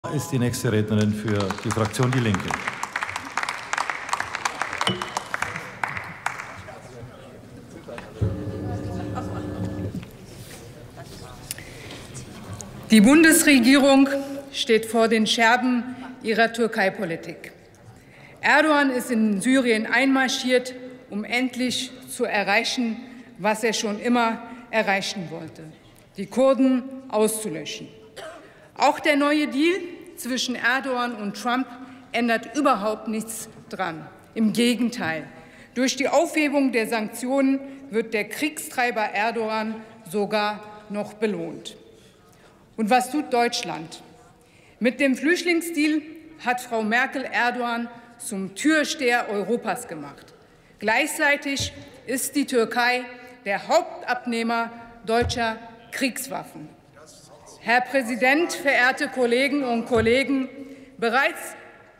Ist die nächste Rednerin für die Fraktion Die Linke. Die Bundesregierung steht vor den Scherben ihrer Türkei-Politik. Erdogan ist in Syrien einmarschiert, um endlich zu erreichen, was er schon immer erreichen wollte: die Kurden auszulöschen. Auch der neue Deal zwischen Erdogan und Trump ändert überhaupt nichts dran. Im Gegenteil. Durch die Aufhebung der Sanktionen wird der Kriegstreiber Erdogan sogar noch belohnt. Und was tut Deutschland? Mit dem Flüchtlingsdeal hat Frau Merkel Erdogan zum Türsteher Europas gemacht. Gleichzeitig ist die Türkei der Hauptabnehmer deutscher Kriegswaffen. Herr Präsident, verehrte Kolleginnen und Kollegen, bereits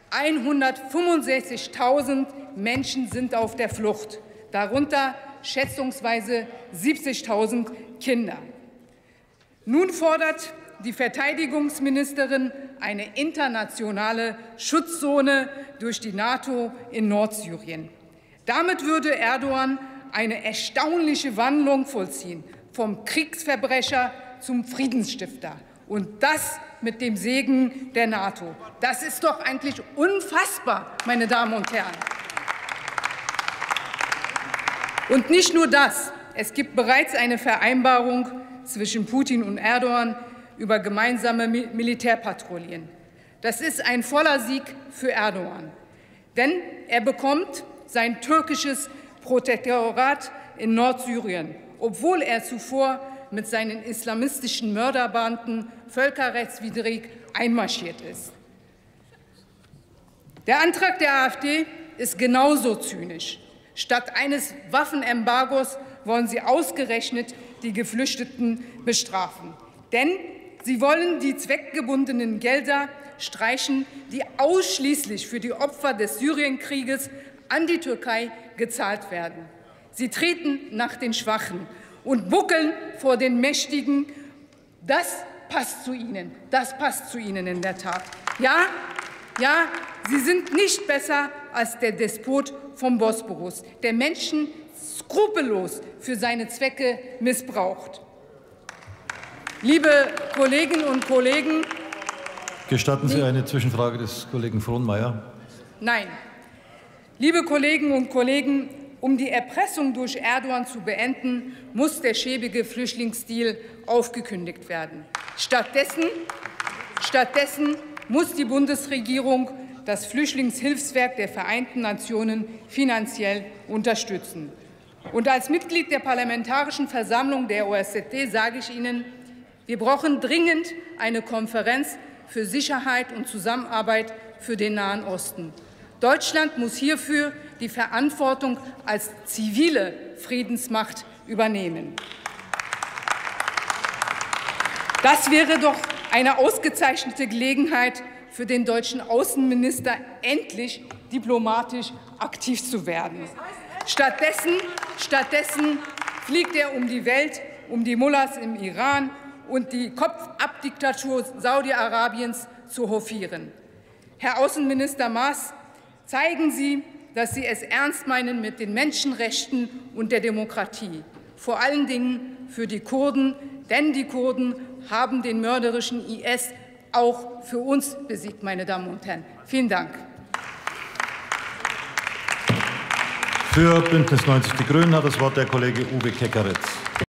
165.000 Menschen sind auf der Flucht, darunter schätzungsweise 70.000 Kinder. Nun fordert die Verteidigungsministerin eine internationale Schutzzone durch die NATO in Nordsyrien. Damit würde Erdogan eine erstaunliche Wandlung vollziehen, vom Kriegsverbrecher zum Friedensstifter. Und das mit dem Segen der NATO. Das ist doch eigentlich unfassbar, meine Damen und Herren. Und nicht nur das. Es gibt bereits eine Vereinbarung zwischen Putin und Erdogan über gemeinsame Militärpatrouillen. Das ist ein voller Sieg für Erdogan. Denn er bekommt sein türkisches Protektorat in Nordsyrien, obwohl er zuvor mit seinen islamistischen Mörderbanden völkerrechtswidrig einmarschiert ist. Der Antrag der AfD ist genauso zynisch. Statt eines Waffenembargos wollen sie ausgerechnet die Geflüchteten bestrafen. Denn sie wollen die zweckgebundenen Gelder streichen, die ausschließlich für die Opfer des Syrienkrieges an die Türkei gezahlt werden. Sie treten nach den Schwachen und buckeln vor den Mächtigen. Das passt zu Ihnen. Das passt zu Ihnen in der Tat. Ja, Sie sind nicht besser als der Despot vom Bosporus, der Menschen skrupellos für seine Zwecke missbraucht. Liebe Kolleginnen und Kollegen, gestatten Sie eine Zwischenfrage des Kollegen Frohnmaier? Nein. Liebe Kolleginnen und Kollegen, um die Erpressung durch Erdogan zu beenden, muss der schäbige Flüchtlingsdeal aufgekündigt werden. Stattdessen muss die Bundesregierung das Flüchtlingshilfswerk der Vereinten Nationen finanziell unterstützen. Und als Mitglied der Parlamentarischen Versammlung der OSZE sage ich Ihnen, wir brauchen dringend eine Konferenz für Sicherheit und Zusammenarbeit für den Nahen Osten. Deutschland muss hierfür die Verantwortung als zivile Friedensmacht übernehmen. Das wäre doch eine ausgezeichnete Gelegenheit für den deutschen Außenminister, endlich diplomatisch aktiv zu werden. Stattdessen fliegt er um die Welt, um die Mullahs im Iran und die Kopf-ab-Diktatur Saudi-Arabiens zu hofieren. Herr Außenminister Maas, zeigen Sie, dass Sie es ernst meinen mit den Menschenrechten und der Demokratie, vor allen Dingen für die Kurden, denn die Kurden haben den mörderischen IS auch für uns besiegt, meine Damen und Herren. Vielen Dank. Für Bündnis 90 Die Grünen hat das Wort der Kollege Uwe Keckeritz.